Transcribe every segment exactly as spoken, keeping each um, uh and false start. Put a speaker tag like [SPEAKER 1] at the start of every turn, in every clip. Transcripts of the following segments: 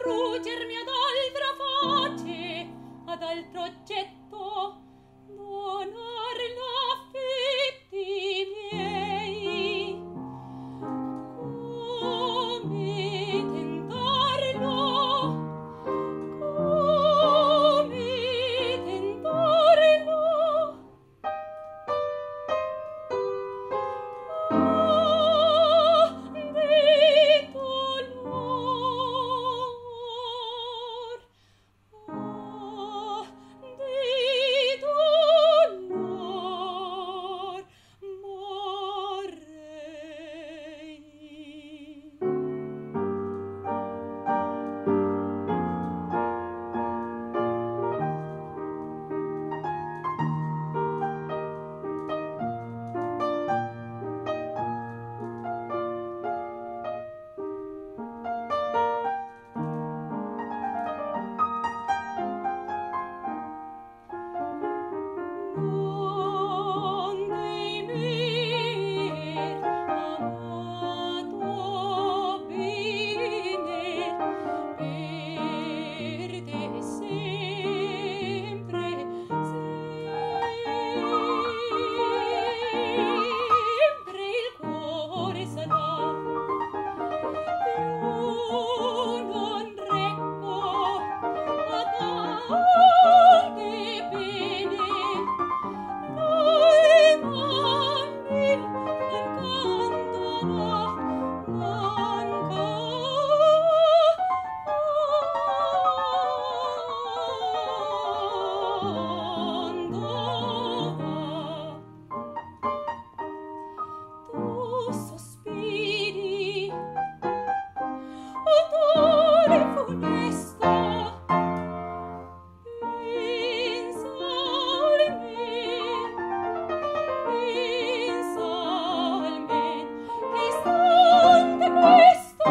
[SPEAKER 1] ruggermi ad altra face, ad altro oggetto, donar l'affetti miei. Come tentarlo, come tentarlo, ah, di dolor, ah, di dolor morrei. Non temer, amato bene, per te sempre, sempre il cuore sarà. Più non recco a tante pene, noi mammi non cantava, tu sospiri, odore funesto, pensa al men, pensa al men, che istante questo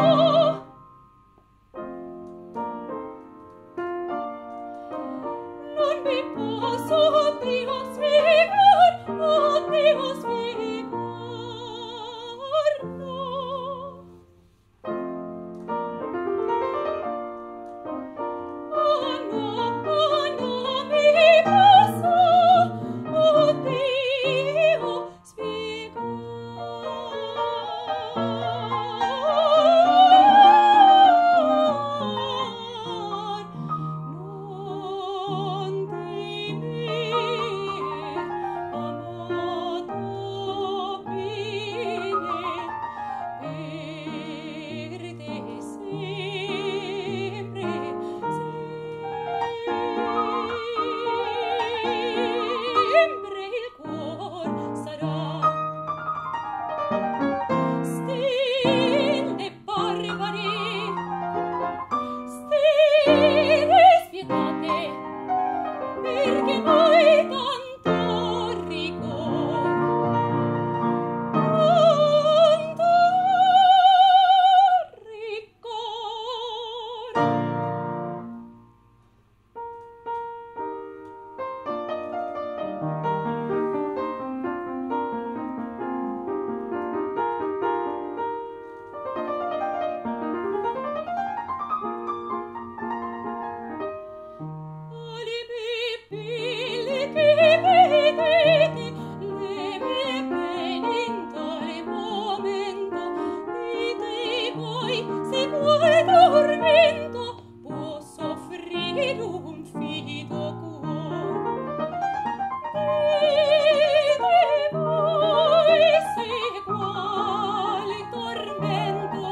[SPEAKER 1] non mi posso più spiegar, non devo spiegarlo. Oh no, oh no, mi posso, oh Dio, spiegar. Non temer, amato bene, per te sempre, sempre il cuor sarà. Stelle barbari, stelle spietate, perché voi tanto rigor, tanto rigor. Le mie pelle che vedete, le mie pene in tale momento, dite voi se vuoi tormento può soffrire un fido cuor. Dite voi se quale tormento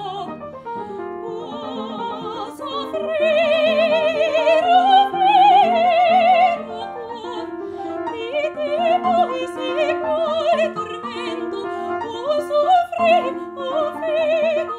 [SPEAKER 1] può soffrire un vero cuor. Dite voi se quale tormento può soffrire un vero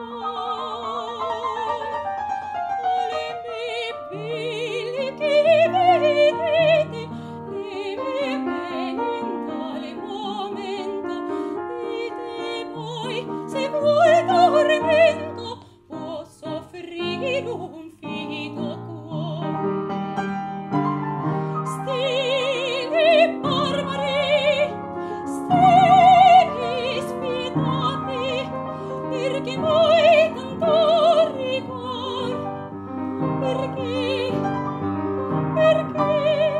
[SPEAKER 1] cuor. Le mie pelle che vedete, le mie pene in tale momento, dite voi se vuoi tormento può soffrire un fido cuor. Stelle barbari, stelle spietate, perché voi tanto rigor, perché, perché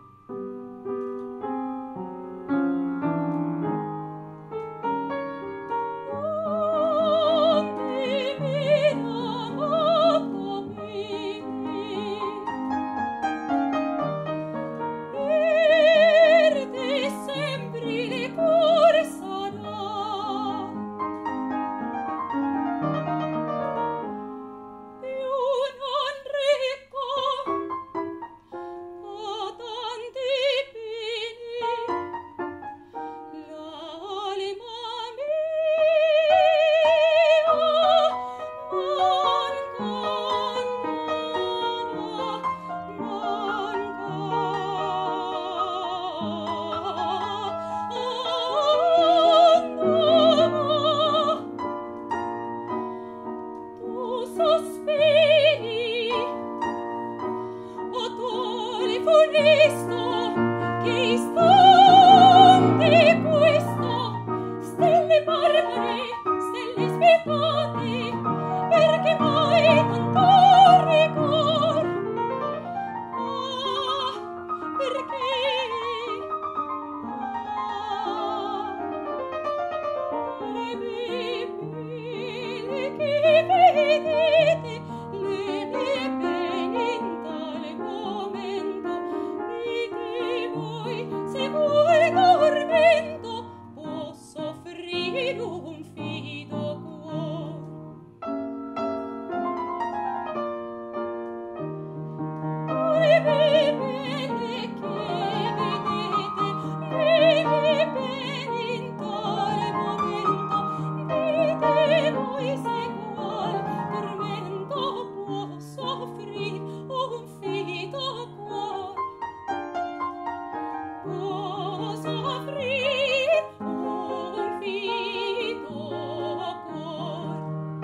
[SPEAKER 1] non devi amato me, per te sempre le cuore sarà. Più non reco a tanti pini, l'anima mia manca, tu sospiri, odore funesto che istante questo, stelle barbare, stelle spietate, perché mai tanto rigor? Ah, perché? Ah, le belle che vedete, le belle in tale momento, dite voi se vuoi tormento posso offrire un fido cuor. Le belle che vedete, le belle in tale momento, dite voi se qual tormento può soffrir un fido cuor. Può soffrir un fido cuor.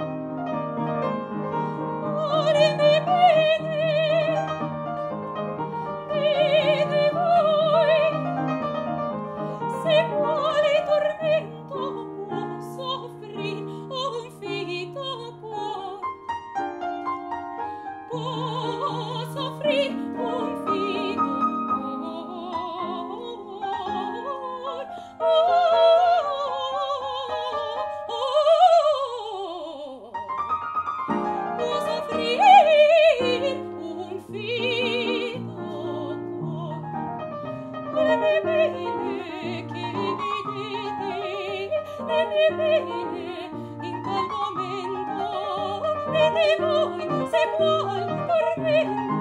[SPEAKER 1] Ore me bene, dite voi se quale tormento può soffrir un fido cuor. Può soffrir un fido cuor. Oh, oh, oh. Può soffrir un fido cuor. Le mie belle che vedete, le mie belle in tal momento, dite voi se qual tormento